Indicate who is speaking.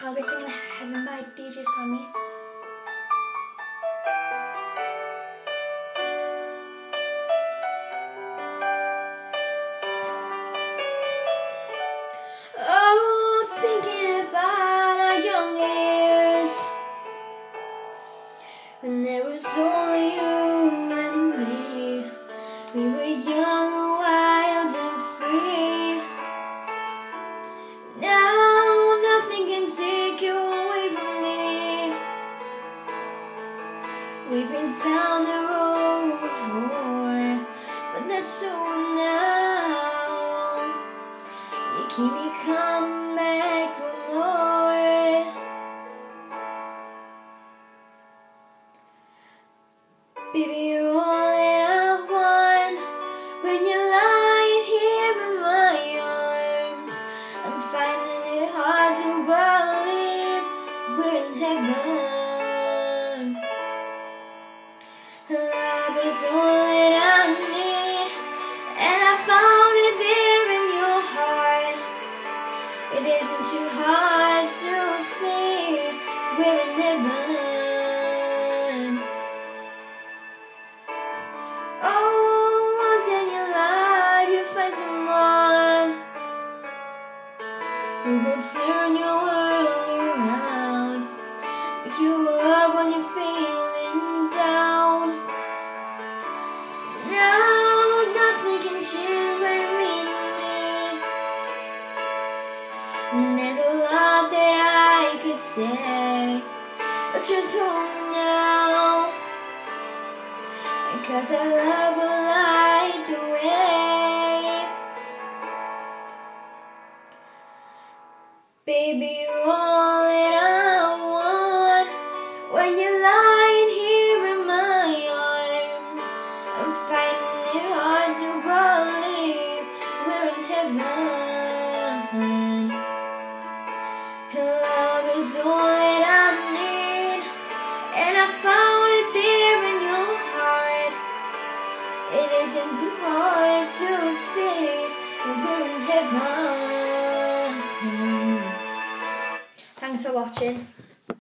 Speaker 1: I'll be singing Heaven by DJ Sammy. Oh, thinking about our young years, when there was only you and me. We were young, wild and free. Now nothing can take you away from me. We've been down the road before, but that's over now. You keep me coming back for more. Baby, you're all that I want. When you're lying here in my arms, I'm finding it hard to believe we're in heaven. Love is all that I need, and I found it there in your heart. It isn't too hard to see we're in heaven. Oh, once in your life you find someone who will turn your world around, pick you up when you're feeling down. Now nothing can change what you mean to me. And there's a lot that I could say, but just hold me now, 'cause our love will light the way. Baby, you're all that I want. When you're lying here in my arms, I'm finding it hard to believe we're in heaven. Love is all that I need, and I found it there in your heart. It isn't too hard to see we're in heaven. Thanks for watching.